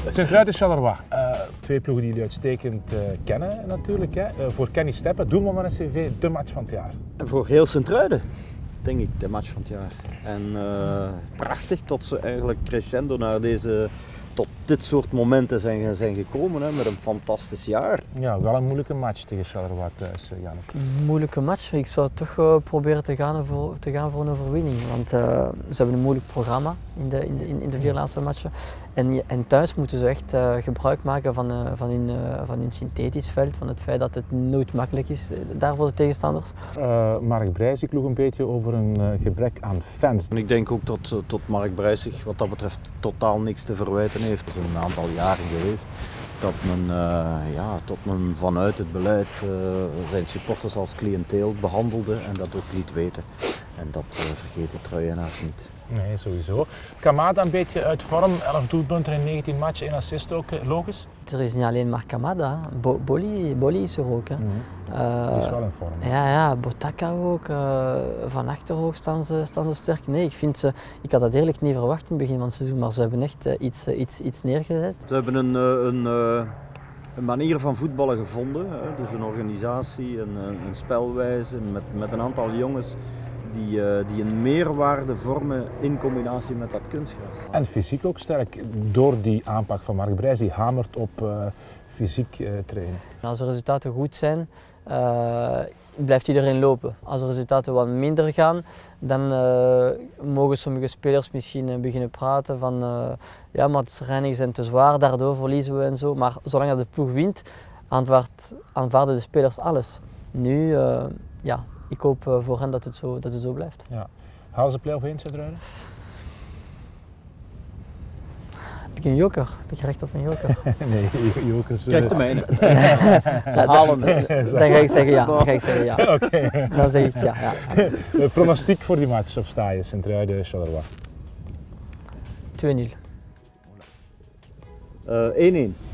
Sint-Truiden-Charleroi, twee ploegen die jullie uitstekend kennen natuurlijk. Hè. Voor Kenny Steppe, doelman van SCV, de match van het jaar. Voor heel Sint-Truiden, denk ik, de match van het jaar. En prachtig dat ze eigenlijk crescendo naar tot dit soort momenten zijn gekomen, hè, met een fantastisch jaar. Ja, wel een moeilijke match tegen Charleroi thuis, Jannik. Moeilijke match. Ik zou toch proberen te gaan voor een overwinning. Want ze hebben een moeilijk programma in de vier laatste matchen. En thuis moeten ze echt gebruik maken van hun synthetisch veld, van het feit dat het nooit makkelijk is daar voor de tegenstanders. Mark Brijs kloeg een beetje over een gebrek aan fans. En ik denk ook dat Mark Brijs zich wat dat betreft totaal niks te verwijten heeft. Het is een aantal jaren geweest dat men vanuit het beleid zijn supporters als cliënteel behandelde en dat ook liet weten. En dat vergeten truienaars niet. Nee, sowieso. Kamada een beetje uit vorm, 11 doelpunten in 19 matchen, 1 assist ook, logisch? Er is niet alleen maar Kamada, Bolly is er ook. Hè. Die is wel in vorm. Ja, Botaka ook, van achter ook staan ze sterk. Nee, ik had dat eerlijk niet verwacht in het begin van het seizoen, maar ze hebben echt iets neergezet. Ze hebben een manier van voetballen gevonden, hè? Dus een organisatie, een spelwijze met een aantal jongens die een meerwaarde vormen in combinatie met dat kunstgras. En fysiek ook sterk, door die aanpak van Mark Brijs, die hamert op fysiek trainen. Als de resultaten goed zijn, blijft iedereen lopen. Als de resultaten wat minder gaan, dan mogen sommige spelers misschien beginnen praten van ja, maar de trainingen zijn te zwaar, daardoor verliezen we en zo. Maar zolang de ploeg wint, aanvaarden de spelers alles. Nu, ja, ik hoop voor hen dat het zo blijft. Ja. Halen ze play-off 1, Sint-Truiden? Heb ik een joker? Heb ik recht op een joker? Nee, jokers... Krijg de mijne. Ze halen het. Dan ga ik zeggen ja. Oké. Dan zeg ik ja. Pronostiek voor die match op sta je, Sint-Truiden-Charleroi? 2-0. 1-1.